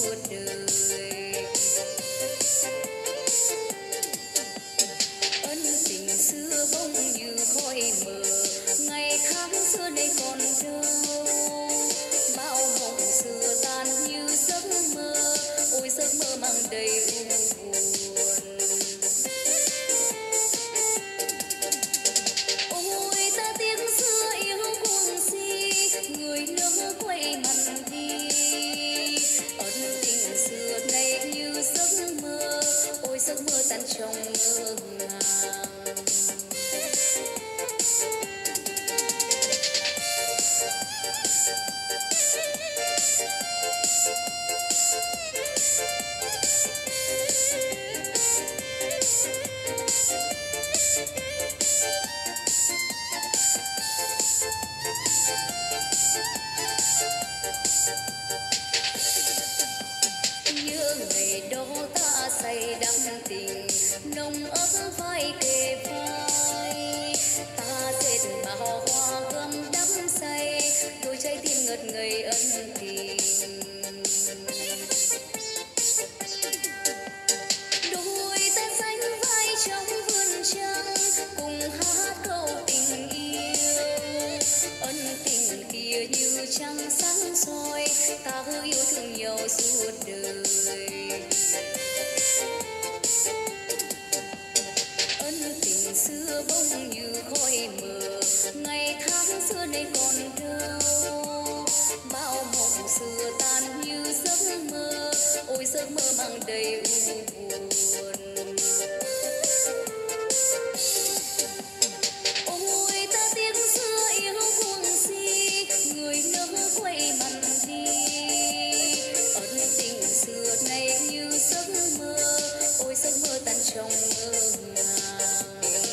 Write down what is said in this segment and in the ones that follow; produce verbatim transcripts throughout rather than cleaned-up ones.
suốt đời. Ân tình xưa bỗng như khói mờ, ngày tháng xưa đây còn đâu. Bao mộng xưa tan như giấc mơ, ôi giấc mơ mang đầy u buồn. Ôi ta tiếng xưa yêu cuồng si, người nước quay mặt đi. Ân tình xưa này như giấc mơ, ôi giấc mơ tan trong mơ màng. Nhớ ngày đó ta say đắm tình, nồng ấm vai kề vai. Ta dệt bao hoa gấm đắm say, đôi trái tim ngất ngây ân tình. Đôi ta sánh vai trong vườn trăng, cùng hát câu tình yêu. Ân tình kia như trăng sáng soi, ta hứa yêu thương nhau suốt đời. Ân tình xưa bỗng như khói mờ, ngày tháng xưa đây còn đâu. Bao mộng xưa tan như giấc mơ, ôi giấc mơ mang đầy u buồn. Ôi ta tiếng xưa yêu cuồng si, người nước quay mặt đi. Ân tình xưa này như giấc mơ, ôi giấc mơ tan trong mơ màng.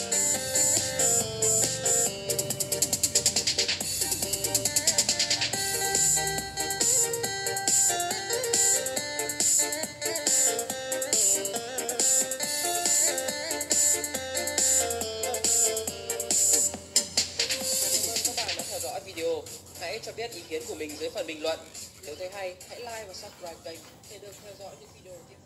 Video. Hãy cho biết ý kiến của mình dưới phần bình luận. Nếu thấy hay, hãy like và subscribe kênh để được theo dõi những video tiếp theo.